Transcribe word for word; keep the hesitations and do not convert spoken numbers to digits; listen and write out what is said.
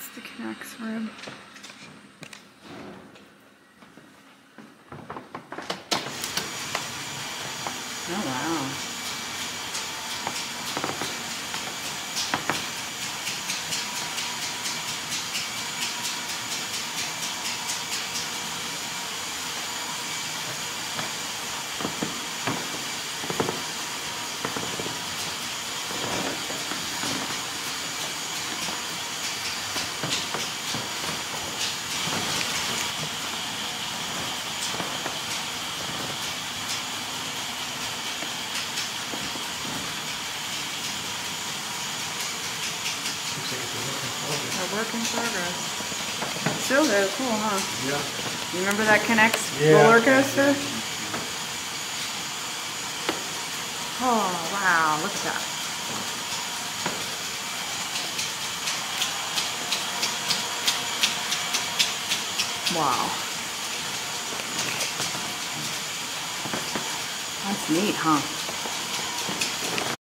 the K'Nex room. Oh wow. A work in progress. Still though, cool, huh? Yeah. You remember that K'Nex Yeah. roller coaster? Oh wow, look at that. Wow. That's neat, huh?